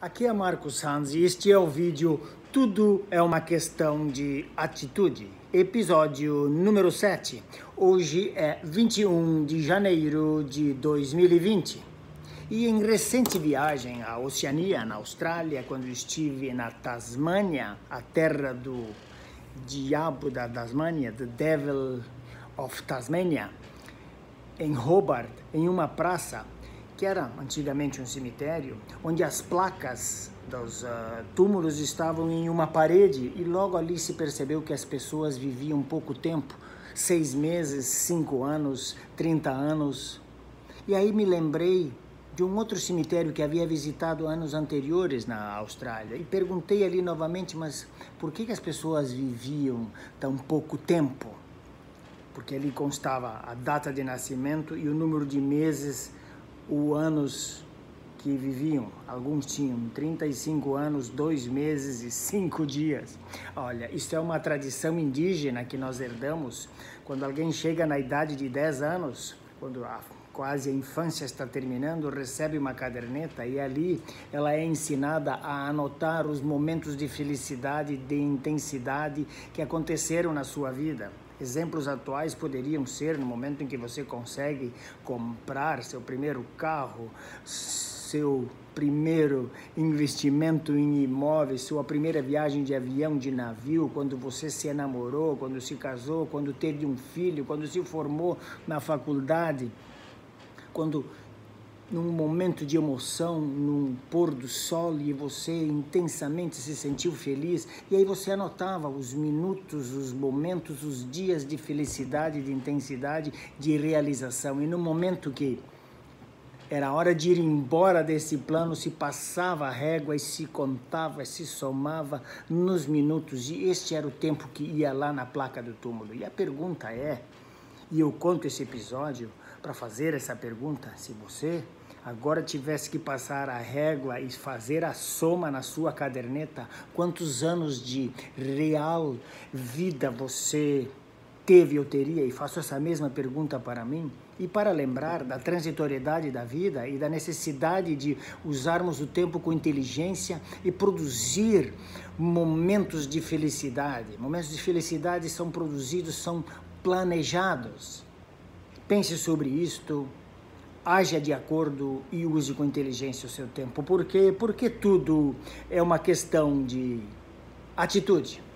Aqui é Marcos Sanz e este é o vídeo Tudo é uma questão de atitude, episódio número 7. Hoje é 21 de janeiro de 2020. E em recente viagem à Oceania, na Austrália, quando estive na Tasmânia, a terra do diabo da Tasmânia, The Devil of Tasmania, em Hobart, em uma praça que era antigamente um cemitério, onde as placas dos túmulos estavam em uma parede e logo ali se percebeu que as pessoas viviam pouco tempo, 6 meses, 5 anos, 30 anos. E aí me lembrei de um outro cemitério que havia visitado anos anteriores na Austrália e perguntei ali novamente, mas por que as pessoas viviam tão pouco tempo? Porque ali constava a data de nascimento e o número de meses, os anos que viviam. Alguns tinham 35 anos, 2 meses e 5 dias. Olha, isso é uma tradição indígena que nós herdamos. Quando alguém chega na idade de 10 anos, quando quase a infância está terminando, recebe uma caderneta e ali ela é ensinada a anotar os momentos de felicidade, de intensidade que aconteceram na sua vida. Exemplos atuais poderiam ser no momento em que você consegue comprar seu primeiro carro, seu primeiro investimento em imóveis, sua primeira viagem de avião, de navio, quando você se enamorou, quando se casou, quando teve um filho, quando se formou na faculdade, quando num momento de emoção, num pôr do sol e você intensamente se sentiu feliz, e aí você anotava os minutos, os momentos, os dias de felicidade, de intensidade, de realização, e no momento que era hora de ir embora desse plano, se passava a régua e se contava, se somava nos minutos, e este era o tempo que ia lá na placa do túmulo. E a pergunta é, e eu conto esse episódio para fazer essa pergunta, se você agora tivesse que passar a régua e fazer a soma na sua caderneta, quantos anos de real vida você teve ou teria? E faço essa mesma pergunta para mim. E para lembrar da transitoriedade da vida e da necessidade de usarmos o tempo com inteligência e produzir momentos de felicidade. Momentos de felicidade são produzidos, são planejados. Pense sobre isto, haja de acordo e use com inteligência o seu tempo. Por quê? Porque tudo é uma questão de atitude.